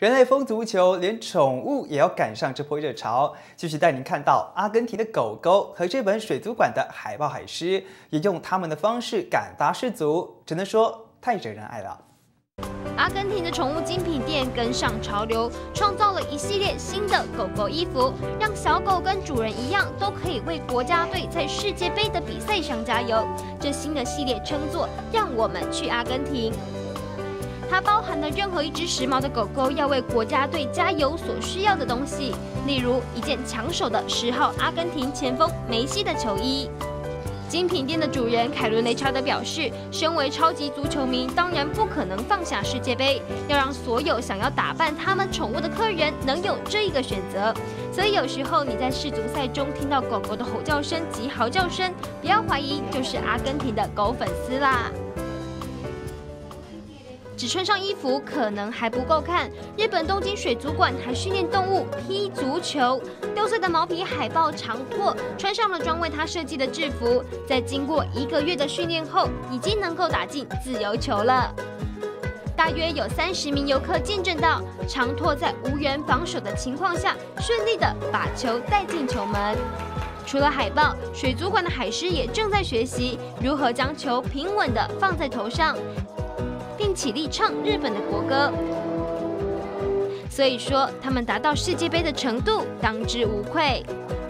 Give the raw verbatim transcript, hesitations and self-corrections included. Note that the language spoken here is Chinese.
人类疯足球，连宠物也要赶上这波热潮。继续带您看到阿根廷的狗狗和这本水族馆的海豹海狮，也用他们的方式赶达世足，只能说太惹人爱了。 阿根廷的宠物精品店跟上潮流，创造了一系列新的狗狗衣服，让小狗跟主人一样，都可以为国家队在世界杯的比赛上加油。这新的系列称作“让我们去阿根廷”。 它包含了任何一只时髦的狗狗要为国家队加油所需要的东西，例如一件抢手的十号阿根廷前锋梅西的球衣。精品店的主人凯伦雷查德表示，身为超级足球迷，当然不可能放下世界杯，要让所有想要打扮他们宠物的客人能有这一个选择。所以有时候你在世足赛中听到狗狗的吼叫声及嚎叫声，不要怀疑，就是阿根廷的狗粉丝啦。 只穿上衣服可能还不够看，日本东京水族馆还训练动物踢足球。六岁的毛皮海豹长拓穿上了专为它设计的制服，在经过一个月的训练后，已经能够打进自由球了。大约有三十名游客见证到长拓在无人防守的情况下，顺利的把球带进球门。 除了海豹，水族馆的海狮也正在学习如何将球平稳地放在头上，并起立唱日本的国歌。所以说，他们达到世界杯的程度，当之无愧。